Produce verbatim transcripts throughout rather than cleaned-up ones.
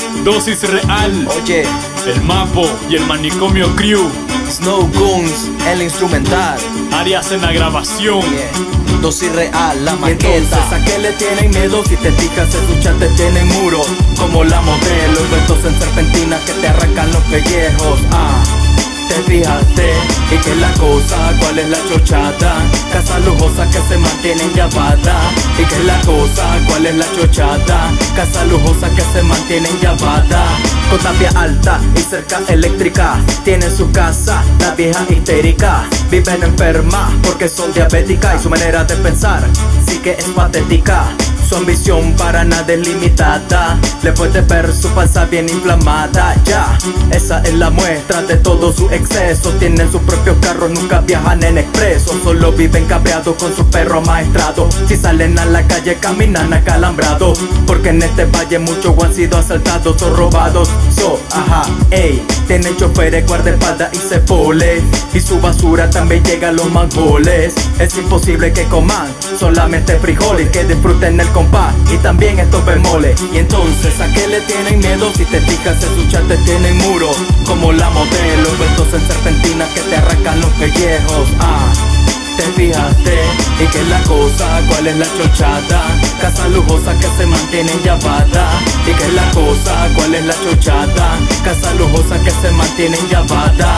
Dosis Real, Oye, El Mapo y el Manicomio Crew, Snow Goons, el instrumental. Arias en la grabación. Yeah. Dosis Real, la maqueta. Entonces, ¿a qué le tienen miedo? Si te fijas, escuchas, te tienen muro. Como la modelo, envueltos en serpentinas que te arrancan los pellejos. Ah, te fijaste, y que la cosa, ¿cuál es la chochada? Casa lujosa que se mantienen llavada. Y que la cosa, ¿cuál es la chochada? Casa lujosa que se mantienen llavada. Con tapia alta y cerca eléctrica, tienen su casa, la vieja histérica. Viven enfermas porque son diabéticas y su manera de pensar sí que es patética. Su ambición para nada es limitada. Le puedes ver su panza bien inflamada. Ya, esa es la muestra de todo su exceso. Tienen sus propios carros, nunca viajan en expreso. Solo viven cabreados con su perro amaestrado. Si salen a la calle caminan acalambrados, porque en este valle muchos han sido asaltados o robados. So, ajá, ey, tienen choferes, guardaespaldas y se pole. Y su basura también llega a los mangoles. Es imposible que coman solamente frijoles, que disfruten el compás y también estos bemoles. Y entonces, ¿a qué le tienen miedo? Si te fijas, en su chat te tienen muro. Como la modelo, envueltos en serpentinas que te arrancan los pellejos. Ah, te fijaste, y que la cosa, ¿cuál es la chochada? Casa lujosa que se mantienen llavada. Y que la cosa, ¿cuál es la chochada? Casa lujosa que se mantienen llavada.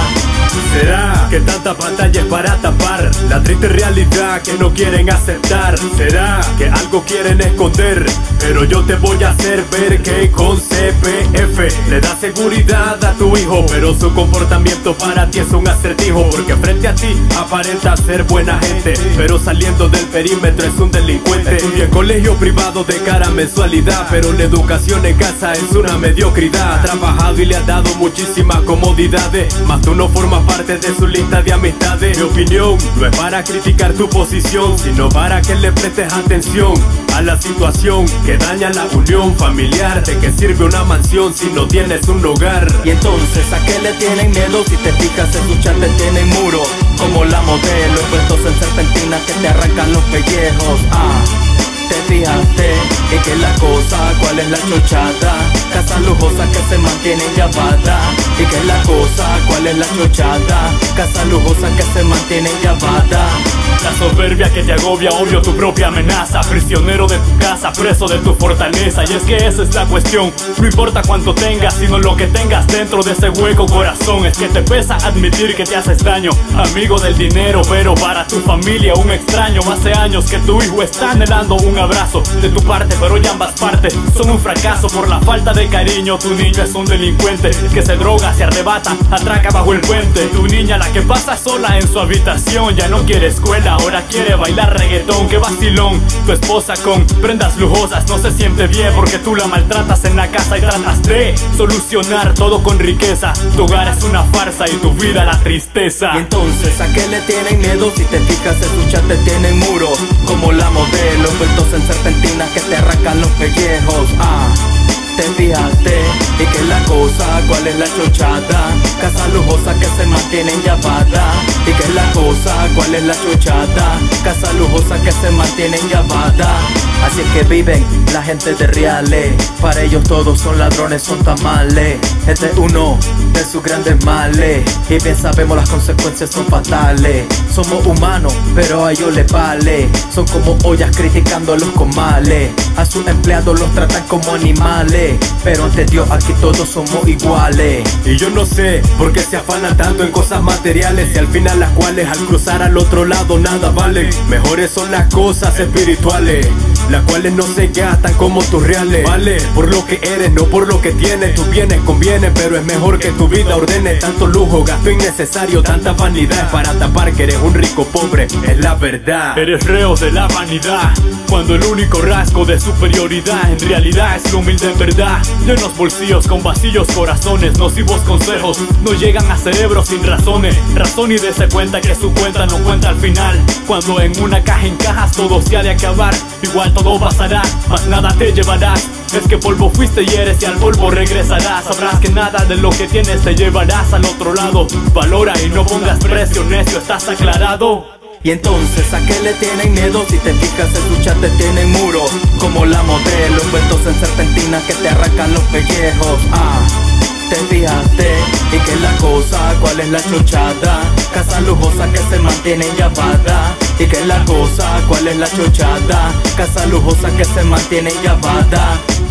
¿Será que tanta pantalla es para tapar la triste realidad que no quieren aceptar? ¿Será que algo quieren esconder? Pero yo te voy a hacer ver que con C P F le da seguridad a tu hijo, pero su comportamiento para ti es un acertijo, porque frente a ti aparenta ser buena gente, pero saliendo del perímetro es un delincuente. Estudia en colegio privado de cara a mensualidad, pero la educación en casa es una mediocridad. Ha trabajado y le ha dado muchísimas comodidades, mas tú no formas parte de su lista de amistades. Mi opinión no es para criticar tu posición, sino para que le prestes atención a la situación que daña la unión familiar. ¿De qué sirve una mansión si no tienes un hogar? Y entonces, ¿a qué le tienen miedo? Si te fijas, en su chat te tienen muro. Como la modelo, envueltos en serpentinas que te arrancan los pellejos. Ah, te fijaste, y que la cosa, ¿cuál es la chochada? Casa lujosa que se mantienen llavada. Y que la cosa, ¿cuál es la chochada? Casa lujosa que se mantienen llavada. La soberbia que te agobia, obvio tu propia amenaza. Prisionero de tu casa, preso de tu fortaleza. Y es que esa es la cuestión, no importa cuánto tengas, sino lo que tengas dentro de ese hueco corazón. Es que te pesa admitir que te haces daño. Amigo del dinero, pero para tu familia un extraño. Hace años que tu hijo está anhelando un abrazo de tu parte, pero ya ambas partes son un fracaso por la falta de cariño. Tu niño es un delincuente que se droga, se arrebata, atraca bajo el puente. Tu niña, la que pasa sola en su habitación, ya no quiere escuela, ahora quiere bailar reggaetón. Qué vacilón, tu esposa con prendas lujosas no se siente bien porque tú la maltratas en la casa y tratas de solucionar todo con riqueza. Tu hogar es una farsa y tu vida la tristeza. Y entonces, ¿a qué le tienen miedo? Si te fijas, en su chat te tienen muro. Como la modelo, envueltos en serpentinas que te arrancan los pellejos. Ah, te fijaste, y que la cosa, ¿cuál es la chochada? Casa lujosa que se mantienen llavada. Y que la cosa, ¿cuál es la chochada? Casa lujosa que se mantienen llavada. Así es que viven la gente de reales, para ellos todos son ladrones, son tamales. Este es uno de sus grandes males, y bien sabemos las consecuencias son fatales. Somos humanos, pero a ellos les vale. Son como ollas criticando a los comales. A sus empleados los tratan como animales, pero ante Dios aquí todos somos iguales. Y yo no sé por qué se afanan tanto en cosas materiales, y al final las cuales al cruzar al otro lado nada valen. Mejores son las cosas espirituales, las cuales no se gastan como tus reales. Vale por lo que eres, no por lo que tienes. Tus bienes convienen, pero es mejor que tu vida ordene. Tanto lujo, gasto innecesario, tanta vanidad para tapar que eres un rico pobre, es la verdad. Eres reo de la vanidad, cuando el único rasgo de superioridad en realidad es lo humilde en verdad. Llenos bolsillos con vacíos corazones, nocivos consejos no llegan a cerebros sin razones. Razón y dése cuenta que su cuenta no cuenta al final. Cuando en una caja encajas todo se ha de acabar. Igual todo pasará, mas nada te llevarás. Es que polvo fuiste y eres y al polvo regresarás. Sabrás que nada de lo que tienes te llevarás al otro lado. Valora y no pongas precio, necio, ¿estás aclarado? Y entonces, ¿a qué le tienen miedo? Si te fijas, en su chat te tienen muro. Como la modelo, envueltos en serpentinas serpentinas que te arrancan los pellejos. Ah, te fijaste, y que es la cosa, cuál es la chochada, casa lujosa que se mantiene llamada. Y que es la cosa, cuál es la chochada, casa lujosa que se mantiene llamada.